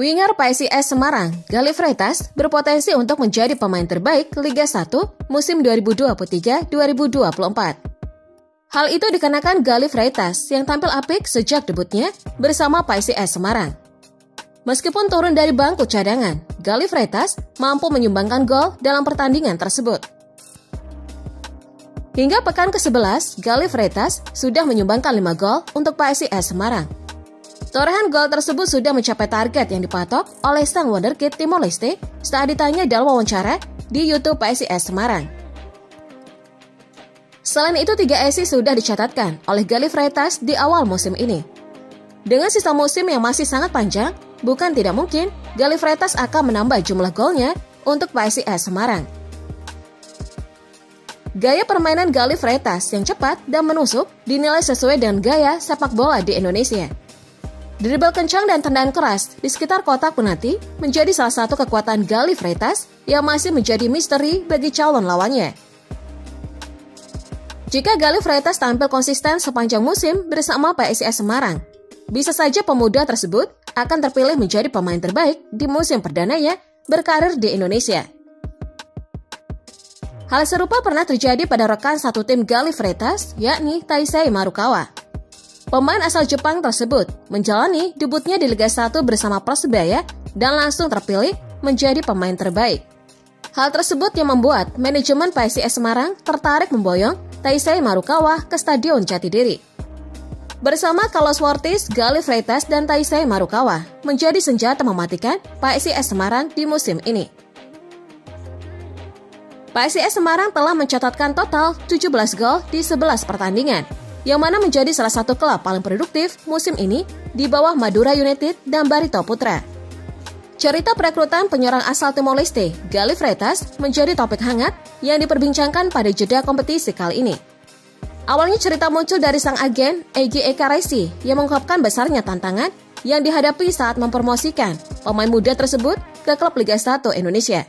Winger PSIS Semarang, Galih Freitas, berpotensi untuk menjadi pemain terbaik Liga 1 musim 2023-2024. Hal itu dikarenakan Galih Freitas yang tampil apik sejak debutnya bersama PSIS Semarang. Meskipun turun dari bangku cadangan, Galih Freitas mampu menyumbangkan gol dalam pertandingan tersebut. Hingga pekan ke-11, Galih Freitas sudah menyumbangkan 5 gol untuk PSIS Semarang. Torehan gol tersebut sudah mencapai target yang dipatok oleh sang wonderkid Timor Leste saat ditanya dalam wawancara di YouTube PSIS Semarang. Selain itu, 3 assist sudah dicatatkan oleh Galih Freitas di awal musim ini. Dengan sisa musim yang masih sangat panjang, bukan tidak mungkin Galih Freitas akan menambah jumlah golnya untuk PSIS Semarang. Gaya permainan Galih Freitas yang cepat dan menusuk dinilai sesuai dengan gaya sepak bola di Indonesia. Dribble kencang dan tendangan keras di sekitar kotak penalti menjadi salah satu kekuatan Galih Freitas yang masih menjadi misteri bagi calon lawannya. Jika Galih Freitas tampil konsisten sepanjang musim bersama PSIS Semarang, bisa saja pemuda tersebut akan terpilih menjadi pemain terbaik di musim perdananya berkarir di Indonesia. Hal serupa pernah terjadi pada rekan satu tim Galih Freitas, yakni Taisei Marukawa. Pemain asal Jepang tersebut menjalani debutnya di Liga 1 bersama Persebaya dan langsung terpilih menjadi pemain terbaik. Hal tersebut yang membuat manajemen PSIS Semarang tertarik memboyong Taisei Marukawa ke Stadion Jatidiri. Bersama Carlos Wortis, Galih Freitas dan Taisei Marukawa menjadi senjata mematikan PSIS Semarang di musim ini. PSIS Semarang telah mencatatkan total 17 gol di 11 pertandingan, yang mana menjadi salah satu klub paling produktif musim ini di bawah Madura United dan Barito Putra. Cerita perekrutan penyerang asal Timor Leste, Galih Freitas, menjadi topik hangat yang diperbincangkan pada jeda kompetisi kali ini. Awalnya cerita muncul dari sang agen, Egy Eka Raisi, yang mengungkapkan besarnya tantangan yang dihadapi saat mempromosikan pemain muda tersebut ke klub Liga 1 Indonesia.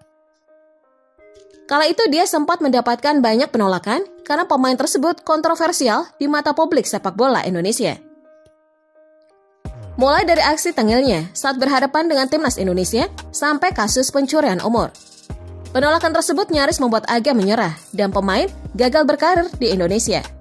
Kala itu dia sempat mendapatkan banyak penolakan karena pemain tersebut kontroversial di mata publik sepak bola Indonesia. Mulai dari aksi tengilnya saat berhadapan dengan timnas Indonesia sampai kasus pencurian umur. Penolakan tersebut nyaris membuat Aga menyerah dan pemain gagal berkarir di Indonesia.